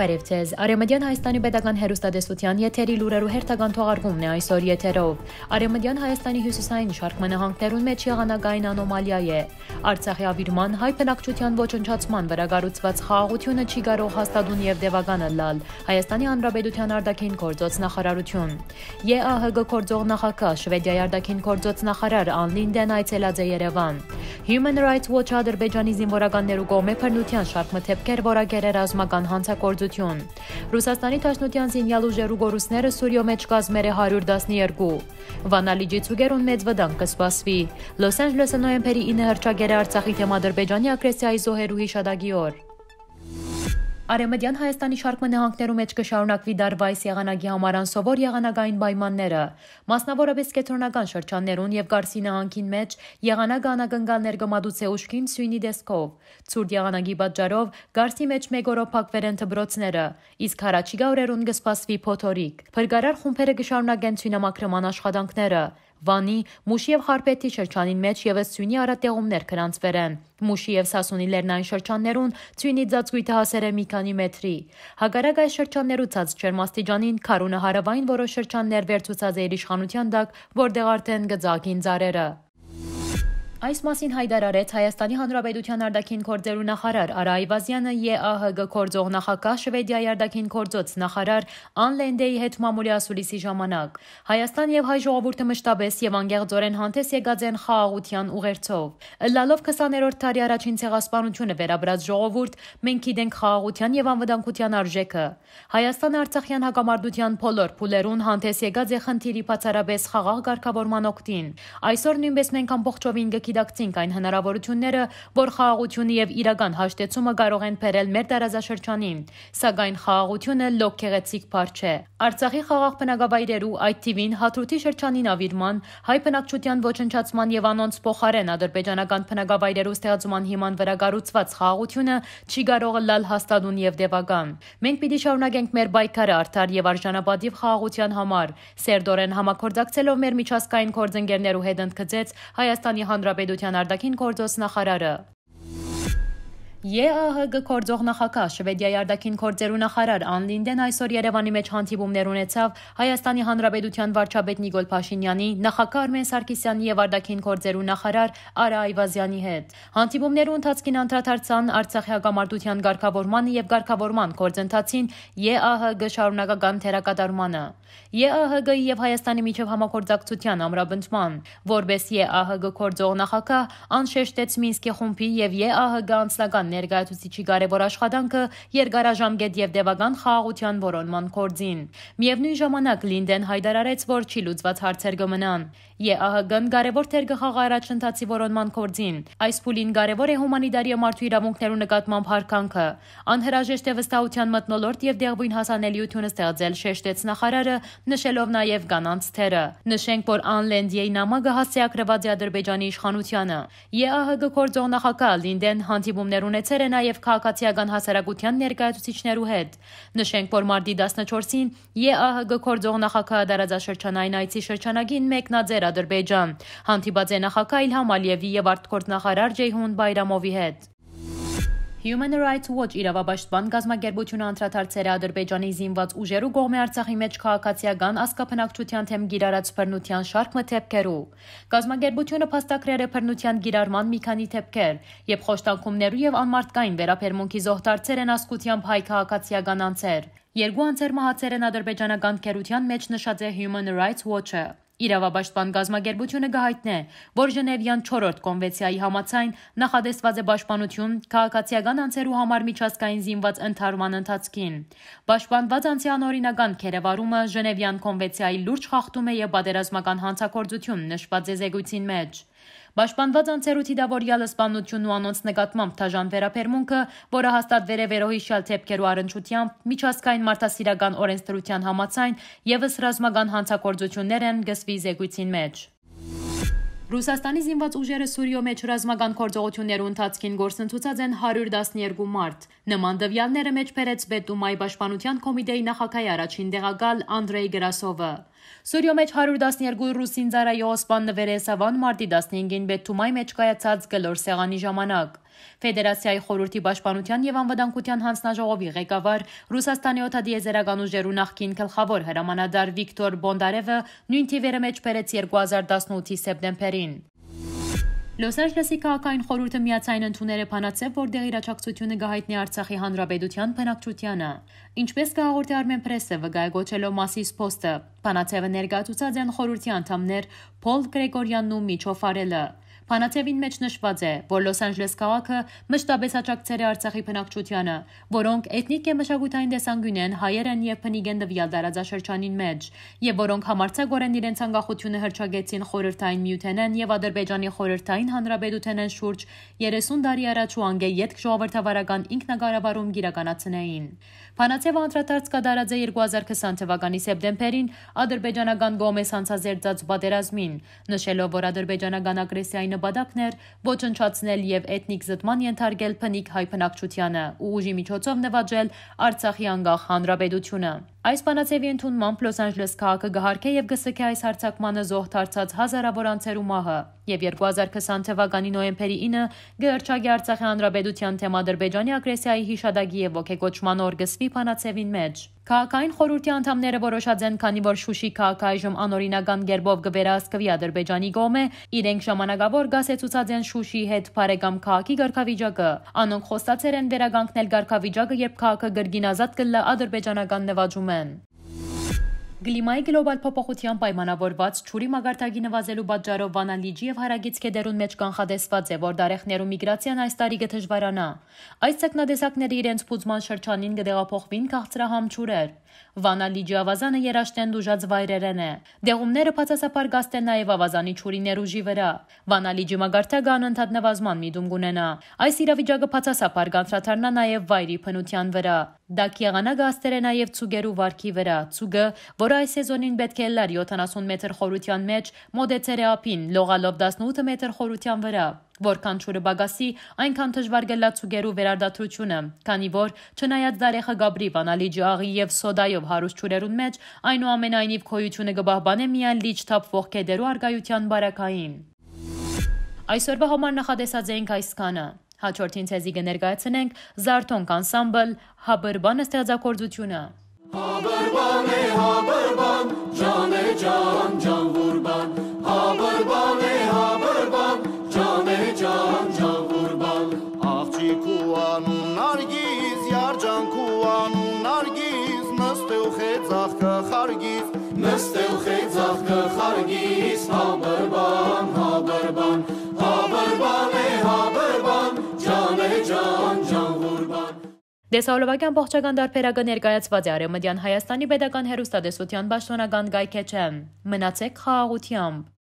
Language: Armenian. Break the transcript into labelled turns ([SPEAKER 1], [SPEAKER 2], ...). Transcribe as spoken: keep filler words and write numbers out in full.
[SPEAKER 1] Բարև ձեզ։ Արևմտյան Հայաստանի Պետական հեռուստատեսության եթերի լուրերու հերթական թողարկումն է այսօր եթերով։ Արևմտյան Հայաստանի հյուսիսային շարք նահանգներուն մեջ եղանակային անոմալիա է։ Արցախի ավիրման հայ բնակչության ոչնչացման վրա կառուցված խաղաղությունը չի կարող հաստատուն եւ դեպականը լալ։ Հայաստանի Հանրապետության արտաքին գործոց նախարարություն։ ԵԱՀԳ գործող նախագահ Շվեդիայի արտաքին գործոց նախարար Ան Լինդեն այցելած է Երևան։ Human Rights Watch Ադրբեջանի զինվորականներու կողմէ բռնության շարք մթեփքեր որակեր է ռազմական հանցագործություն։ Ռուսաստանի Դաշնության զինյալ ուժերու գորուսները Սուրիո մեջ կազմեր է հարյուր տասներկու։ Վանալիջի ցուգերուն մեծ վտանգ կսպասվի։ Լոս Անջելեսը նոյեմբերի ինը հռչակեր է Արցախի թեմ Ադրբեջանի ագրեսիայի զոհերու հիշադակի օր։ Արևմտյան Հայաստանի շարք նահանգներու մեջ կշարունակվի դարվա այս եղանակի համար անսովոր եղանակային պայմանները։ Մասնավորապես կենտրոնական շրջաններուն եւ Գարսի նահանգին մեջ եղանակը անակնկալներ կմատուցե ուշքին սույնի դեսքով։ Ցուրտ եղանակի պատճառով Գարսի մեջ մեկ օրով փակվեր են դբրոցները, իսկ հարաճիգա օրերուն կսպասվի փոթորիկ։ Փրկարար խումբերը կշարունակեն ցույնամաքրման աշխատանքները։ Վանի, Մուշի եւ Խարպետի շրջանին մեջ եւս ցույնի արատեղումներ կրանցվեր են։ Մուշի եւ Սասունի լեռնային շրջաններուն ցույնի ծածկույթը հասել է մի քանի մետրի։ Հակառակ այս շրջաններու ցած ջերմաստիճանին քարունը հարավային որոշ շրջաններ վերցուցած է իր իշխանության տակ, որտեղ արդեն գծակին ծառերը։ Այս մասին հայտարարեց Հայաստանի Հանրապետության արտաքին գործերու նախարար Արա Այվազյանը ԵԱՀԳ գործող նախագահ Շվեդիայի արտաքին գործոց նախարար Ան Լինդեի հետ մամուլի ասուլիսի ժամանակ։ Հայաստան եւ հայ ժողովուրդը մշտապես եւ անգեղծորեն հանդես եկած են խաղաղության ուղերձով։ Լալով քսաներորդ դարի առաջին ցեղասպանությունը վերաբրած ժողովուրդ, մենք գիտենք խաղաղության եւ անվտանգության արժեքը։ Հայաստանը Արցախյան հակամարտության բոլոր փուլերուն հանդես եկած է խնդիրի բացառապես խաղաղ ղեկավարման օգտին։ Այսօր նույնպես մենք ամբողջովին գիտակցենք այն հնարավորությունները, որ խաղաղությունը եւ իրական հաշտեցումը կարող են բերել մեր տարածաշրջանին, սակայն խաղաղությունը լոկ գեղեցիկ բառ չէ։ Արցախի խաղաղ բնակավայրերու այդ թիվին Հադրութի շրջանին ավիրման, հայ բնակչության ոչնչացման եւ անոնց փոխարեն ադրբեջանական բնակավայրերու ստեղծման հիման վրա կառուցված խաղաղությունը չի կարող լալ հաստատուն եւ դեպական։ Մենք պիտի շարունակենք մեր պայքարը արդար եւ արժանապատիվ խաղաղության համար։ Սերդորեն համագործակցելով մեր միջազգային գործընկերներու հետ ընդգծեց Հայաստանի Հանրապետության արտաքին գործոց նախարարը։ ԵԱՀԳ գործող նախագահ Շվեդիայի արտաքին գործերու նախարար Ան Լինդեն այսօր Երևանի մեջ հանդիպումներ ունեցավ Հայաստանի Հանրապետության վարչապետ Նիկոլ Փաշինյանի, նախագահ Արմեն Սարգսյանի եւ արտաքին գործերու նախարար Արա Այվազյանի հետ։ Հանդիպումներու ընթացքին անդրադարձան Արցախի հակամարտության ղեկավարմանը եւ ղեկավարման գործընթացին ԵԱՀԳ շարունակական թերակատարմանը։ ԵԱՀԳ-ի եւ Հայաստանի միջև համագործակցության ամրապնդման, որպես ԵԱՀԳ գործող նախագահ անշեշտեց Մինսկի խումբի եւ ԵԱՀԳ անձնական ներկայացուցիչի կարևոր աշխատանքը երկարաժամկետ եւ դեպական խաղաղության որոնման գործին։ Միևնույն ժամանակ Լինդեն հայտարարեց, որ չի լուծված հարցեր կմնան։ ԵԱՀԳ-ն կարևոր դեր կխաղա առաջընթացի որոնման գործին։ Այս փուլին կարևոր է հումանիտարիա մարդու իրավունքներու նկատմամբ հարկանքը։ Անհրաժեշտ է վստահության մթնոլորտ եւ դեղույն հասանելիություն ստեղծել, շեշտեց նախարարը, նշելով նաեւ կանանց թերը։ Նշենք, որ Ան Լինդեի նամակը հասցեակրված է Ադրբեջանի իշխանությանը։ ԵԱՀԳ գործող նախագահ Լինդեն հանդիպումներ ունեցել է նաեւ քաղաքացիական հասարակության ներկայացուցիչներու հետ։ Նշենք, որ մարտի տասնչորսին ԵԱՀԳ գործող նախագահը տարածաշրջանային այցի շրջանագին մեկնած էր Ադրբեջան։ Հանդիպած է նախագահ Իլհամ Ալիևի եւ արտգործնախարար Ջեյհուն Բայրամովի հետ։ Human Rights Watch իրավապաշտպան գազམ་ակերպությունը անդրադարձել է Ադրբեջանի զինված ուժերու կողմէ Արցախի մեջ քաղաքացիական ազգաբնակչության թեմ գիրառած բռնության շարք մթեփքերու։ Գազམ་ակերպությունը փաստագրեր է բռնության գիրառման մի քանի դեպքեր, եւ խոշտանգումներու եւ անմարտկային վերաբերմունքի զոհ դարձել են ազգությամբ հայ քաղաքացիական անձեր։ Երկու անձեր մահացել են ադրբեջանական քերության մեջ նշած է Human Rights Watch-ը։ Իրավապաշտպան գազམ་ակերպությունը կհայտնե, որ Ժնևյան չորրորդ կոնվենցիայի համաձայն նախադեсված է պաշտպանություն քաղաքացիական անձերու համար միջազգային զինված ընդհարման ընթացքին։ Պաշտպանված անձի անօրինական քերեվարումը Ժնևյան կոնվենցիայի լուրջ խախտում է եւ պատերազմական հանցագործություն նշված է զեկույցին մեջ։ Պաշտպանված անձերու դիտավորյալ սպանությունն ու անոնց նկատմամբ դաժան վերաբերմունքը, որը հաստատվել է վերոհիշյալ դեպքերու առնչությամբ միջազգային մարդասիրական օրենսդրության համաձայն եւս ռազմական հանցագործություններ են գսվի զեկույցին մեջ։ Ռուսաստանի զինված ուժերը Սուրիո մեջ ռազմական գործողություններու ընթացքին գործընթացած են հարյուր տասներկու մարդ։ Նման տվյալները մեջ բերեց Բետումայի պաշտպանության կոմիտեի նախագահի առաջին տեղակալ Անդրեյ Գրասովը։ Սուրյո մեջ հարյուր տասներկու ռուսին ծարայի օսպան նվերեսավան մարտի տասնհինգին Բեթումայ մեջ կայացած գլոր սեղանի ժամանակ։ Ֆեդերացիայի խորհրդի պաշտպանության եւ անվտանգության հանձնաժողովի ղեկավար Ռուսաստանի օդատիեզերական ուժերու նախկին գլխավոր հրամանատար Վիկտոր Բոնդարևը նույն թիվերը մեջ բերեց երկու հազար տասնութի սեպտեմբերին։ Լոս Անջելեսի քաղաքային խորհուրդը միացային ընդունել է փանացև, որտեղ իր աջակցությունը կհայտնի Արցախի հանրապետության բնակչությանը։ Ինչպես կհաղորդի Armen Press-ը վկայակոչելով Մասիս Post-ը, փանացևը ներկայացուցած են խորհրդի անդամներ Փոլ Գրեգորյանն ու Միչո Ֆարելը։ Փանացևին մեջ նշված է, որ Լոս Անջելես քաղաքը մշտապես աջակցել է Արցախի բնակչությանը, որոնք էթնիկ եւ մշակութային տեսանկյուն են հայեր են եւ բնիկ են տվյալ տարածաշրջանին մեջ, եւ որոնք համարձակորեն իրենց անկախությունը հռչակեցին խորհրդային միութենեն եւ Ադրբեջանի խորհրդային հանրապետութենեն շուրջ երեսուն տարի առաջ ու անգե ետք ժողովրդավարական ինքնակառավարում գիրականացնեին։ Փանացևը անդրադարձ կատարած է երկու հազար քսան թվականի սեպտեմբերին ադրբեջանական կողմից հանցազերծած պատերազմին, նշելով, որ ադրբեջանական ագրեսիայի նպատակն էր ոչնչացնել եւ էթնիկ զտման ենթարկել բնիկ հայ բնակչությանը ու ուժի միջոցով նվաճել Արցախի անկախ հանրապետությունը։ Այս բանացևի ընդունմամբ Լոս Անջելես քաղաքը գահարքե եւ գսկե այս հարձակմանը զոհ դարձած հազարավոր անձերու մահը եւ երկու հազար քսան թվականի նոյեմբերի ինը գերչագի Արցախի հանրապետության թեմ Ադրբեջանի ագրեսիայի հիշադակի եւ ոգեկոչման օր գսվի բանացևին մեջ։ Քաղաքային խորհրդի անդամները որոշած են, քանի որ Շուշի քաղաքը այժմ անօրինական գերբով կվերահսկվի Ադրբեջանի կողմէ, իրենք ժամանակավոր գասեցուցած են Շուշիի հետ բարեկամ քաղաքի ղեկավարը։ Անոնք խոստացել են վերականգնել ղեկավարը, երբ քաղաքը կրկին ազատ կլինի ադրբեջանական նվաճումեն։ Գլիմայի գլոբալ փոփոխության պայմանավորված ջուրի մագարտակի նվազելու պատճառով Վանա լիճի եւ հարագից քեդերուն մեջ կանխատեսված է, որ դարեխներու միգրացիան այս տարի կդժվարանա։ Այս ցկնադեսակները իրենց փուծման շրջանին կդեղափոխվին քաղցրահամ ջուրեր։ Վանա լիճի ավազանը երաշտեն դուժած վայրերեն է։ Դեղումները բացասաբար գաստեն նաև ավազանի ջուրի ներուժի վրա։ Վանա լիճի մագարտակը անընդհատ նվազման միտում կունենա։ Այս իրավիճակը բացասաբար կանդրադառնա նաև վայրի բնության վրա։ Դա կեղանա գաստեր է նաև ցուգերու վարքի վրա։ Ցուգը, որը այս սեզոնին պետք է լար յոթանասուն մետր խորության մեջ, մոտեցել է ափին, լողալով տասնութ մետր խորության վրա։ Որքան ջուրը բագասի, այնքան դժվար գլա ցուգերու վերարտադրությունը, քանի որ չնայած դարեխը գաբրի Վանա լիճի աղի եւ սոդայով հարուստ ջուրերուն մեջ, այնուամենայնիվ քոյությունը կբահբանե միայն լիճ թափվող քեդերու արգայության բարակային։ Այսօրվա համար նախադեսած էինք այսքանը։ Հաջորդին ցեզի կներկայացնենք Զարթոնք անսամբլ Հաբրբան ստեղծագործությունը։ Հաբրբան է հաբրբան, ջան է ջան, ջան ղուրբան, հաբրբան է հաբրբան, ջան է ջան, ջան ղուրբան,
[SPEAKER 2] աղջիկու անուն նարգիզ, յարջանքու անուն նարգիզ, նստել խեծախ կխարգիզ, նստել խեծախ կխարգիզ, հաբրբան, հաբրբան, հաբրբան է հաբրբան, ջան է ջան, ջան ղուրբան։ Դեսալովակյան ողջական դարբերակը ներկայացված է Արևմտյան Հայաստանի Պետական Հեռուստատեսության պաշտոնական կայքեչեն։ Մնացեք խաղաղությամբ։